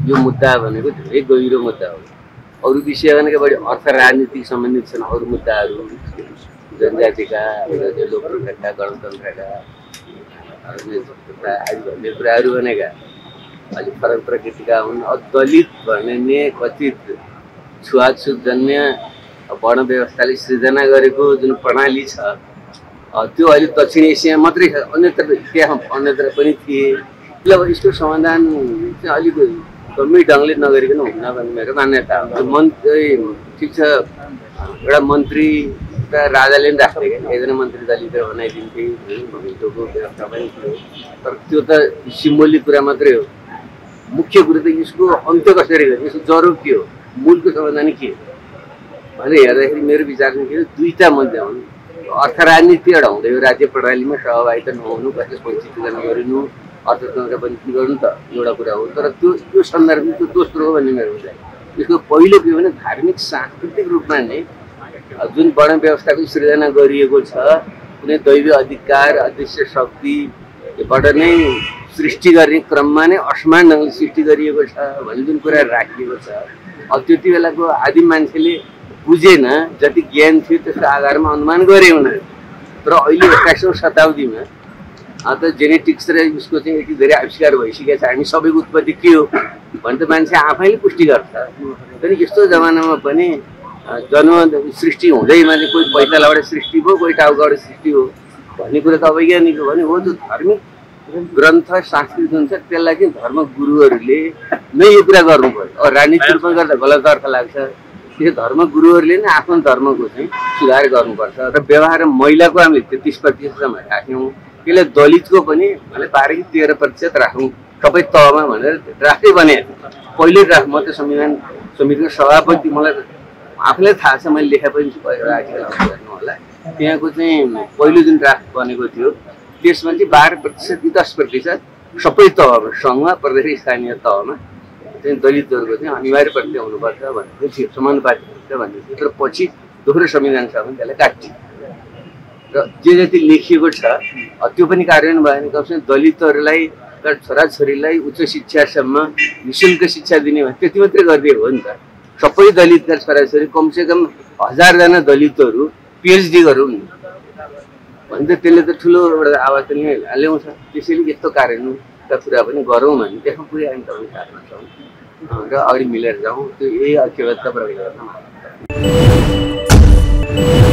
यो मुद्दा भनेको धेरै गहिरो मुद्दा हो। अरू विषय भनेको बढी अर्थ राजनीतिक सम्बन्धित छन् अरू मुद्दाहरू, जनजातिका, लोकतन्त्रका, गणतन्त्रका आदि भन्ने कुराहरू भनेका अलिक फरक प्रकृतिका हुन्। दलित भन्ने कथित छुवाछुत जन्य वर्ण व्यवस्थाले सृजना गरेको जुन प्रणाली छ त्यो अहिले दक्षिण एसिया मात्रै छ, अन्यत्र त्यहाँ अन्यत्र पनि थिए। अब यसको समाधान चाहिँ अलिक गम्भीर ढङ्गले नगरिकन हुन्न भन्ने मेरो मान्यता हो। ठिक छ, एउटा मन्त्री त राजाले पनि राख्थे क्या, एकजना मन्त्री दलित बनाइदिन्थे, भूमिको व्यवस्था पनि थियो। तर त्यो त सिम्बोलिक कुरा मात्रै हो। मुख्य कुरो त यसको अन्त्य कसरी गर्ने, यसको जरो के हो, मूलको समाधान के हो भनेर हेर्दाखेरि मेरो विचारमा के हो, दुईटा मुद्दा हुन्। अर्थ राजनीति एउटा हुँदै राज्य प्रणालीमा सहभागिता नहुनु, कसैले वञ्चित गरिनु, अर्थतन्त्र वञ्चित गर्नु त एउटा कुरा हो। तर त्यो सन्दर्भमा त्यो दोस्रो हो भन्ने मेरो विचार। यसको पहिलो के हो भने धार्मिक सांस्कृतिक रूपमा नै जुन वर्ण व्यवस्थाको सृजना गरिएको छ, कुनै दैवी अधिकार अदृश्य शक्तिबाट नै सृष्टि गर्ने क्रममा नै असमान ढङ्गले सृष्टि गरिएको छ भन्ने जुन कुरा राखिएको छ, त्यति बेलाको आदिम मान्छेले बुझेन, जति ज्ञान थियो त्यसको आधारमा अनुमान गरे उनीहरू। तर अहिले 21औं शताब्दीमा त जेनेटिक्स र उसको चाहिँ यति धेरै आविष्कार भइसकेको छ, हामी सबैको उत्पत्ति के हो भने त मान्छे आफैले पुष्टि गर्छ। अनि यस्तो जमानामा पनि जन्म सृष्टि हुँदैमा चाहिँ कोही पैतालाबाट सृष्टि भयो, कोही टाउकाबाट सृष्टि हो भन्ने कुरा त अवैज्ञानिक हो भने हो। जो धार्मिक ग्रन्थ संस्कृत हुन्छ त्यसलाई चाहिँ धर्म गुरुहरूले नै यो कुरा गर्नु पर्यो। अब राजनीतिक रूपमा गर्दा गलत अर्थ लाग्छ। त्यो धर्म गुरुहरूले नै आफ्नो धर्मको चाहिँ सुधार गर्नुपर्छ। र व्यवहार महिलाको हामीले 33% राख्यौँ, त्यसले दलितको पनि हामीले 12 कि 13% राखौँ सबै तहमा भनेर ड्राफ्टै बनाएको पहिल्यै ड्राफ्ट। म त संविधान समितिको सभापति, मलाई आफूलाई थाहा छ, मैले लेखा पनि आर्टिकल हेर्नु होला, त्यहाँको चाहिँ पहिलो जुन ड्राफ्ट बनेको थियो त्यसमा चाहिँ 12% कि 10% सबै तहमा, सङ्घमा, प्रदेश, स्थानीय तहमा चाहिँ दलितहरूको चाहिँ अनिवार्य प्रति हुनुपर्छ भन्ने थियो, समानुपातिक हुन्छ भन्ने थियो। तर पछि दोस्रो संविधान सभामा त्यसलाई काटियो र जे जति लेखिएको छ त्यो पनि कार्यान्वयन भएन। कमसेकम दलितहरूलाई छोराछोरीलाई उच्च शिक्षासम्म निःशुल्क शिक्षा दिने भने त्यति मात्रै गरिदिएको हो नि त। सबै दलितका छोराछोरी कमसेकम 1000 जना दलितहरू PhD गरौँ भने त त्यसले त ठुलो एउटा आवाज पनि ल्याउँछ। त्यसैले यस्तो कार्यान्वयनका कुरा पनि गरौँ भने त्यसमा पुरै हामी तपाईँ साथमा छौँ र अगाडि मिलेर जाउँ। त्यो यही ऐक्यबद्धता प्रकट गर्न